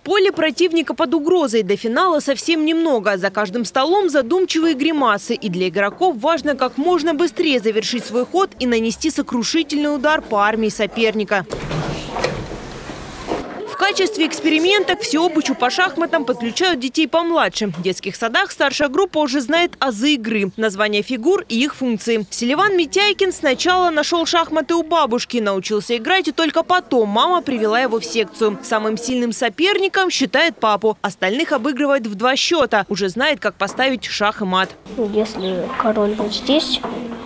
Поле противника под угрозой. До финала совсем немного. За каждым столом задумчивые гримасы. И для игроков важно как можно быстрее завершить свой ход и нанести сокрушительный удар по армии соперника. В качестве эксперимента к всеобучу по шахматам подключают детей помладше. В детских садах старшая группа уже знает азы игры, названия фигур и их функции. Селиван Митяйкин сначала нашел шахматы у бабушки, научился играть, и только потом мама привела его в секцию. Самым сильным соперником считает папу. Остальных обыгрывает в 2 счета. Уже знает, как поставить шах и мат. Если король вот здесь,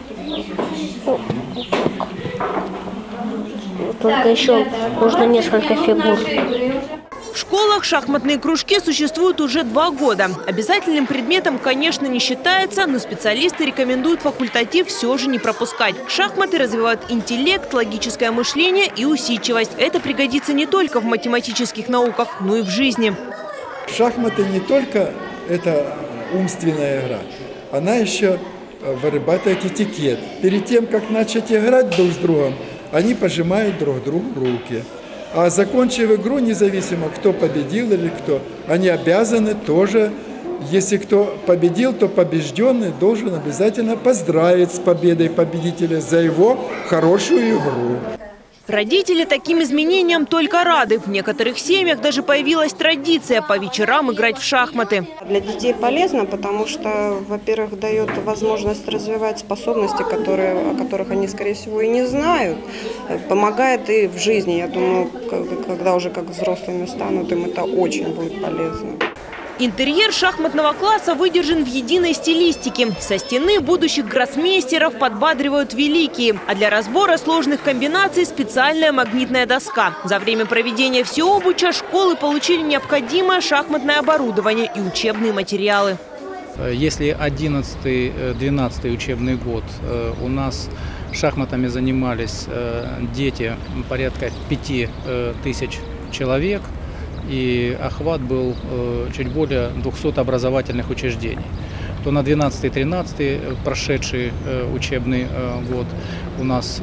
только еще нужно несколько фигур. В школах шахматные кружки существуют уже 2 года. Обязательным предметом, конечно, не считается, но специалисты рекомендуют факультатив все же не пропускать. Шахматы развивают интеллект, логическое мышление и усидчивость. Это пригодится не только в математических науках, но и в жизни. Шахматы не только это умственная игра, она еще вырабатывает этикет. Перед тем, как начать играть друг с другом, они пожимают друг другу руки. А закончив игру, независимо, кто победил или кто, они обязаны тоже, если кто победил, то побежденный должен обязательно поздравить с победой победителя за его хорошую игру. Родители таким изменениям только рады. В некоторых семьях даже появилась традиция по вечерам играть в шахматы. Для детей полезно, потому что, во-первых, дает возможность развивать способности, о которых они, скорее всего, и не знают. Помогает и в жизни. Я думаю, когда уже как взрослыми станут, им это очень будет полезно. Интерьер шахматного класса выдержан в единой стилистике. Со стены будущих гроссмейстеров подбадривают великие. А для разбора сложных комбинаций специальная магнитная доска. За время проведения всеобуча школы получили необходимое шахматное оборудование и учебные материалы. Если 11-12 учебный год у нас шахматами занимались дети порядка 5000 человек, и охват был чуть более 200 образовательных учреждений, то на 12-13 прошедший учебный год у нас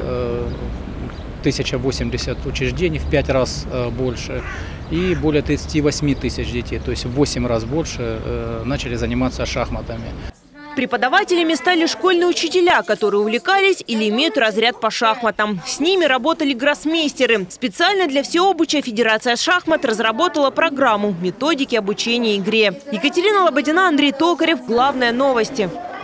1080 учреждений, в 5 раз больше, и более 38 тысяч детей, то есть в 8 раз больше начали заниматься шахматами. Преподавателями стали школьные учителя, которые увлекались или имеют разряд по шахматам. С ними работали гроссмейстеры. Специально для всеобуча Федерация шахмат разработала программу методики обучения игре. Екатерина Лободина, Андрей Токарев. Главные новости.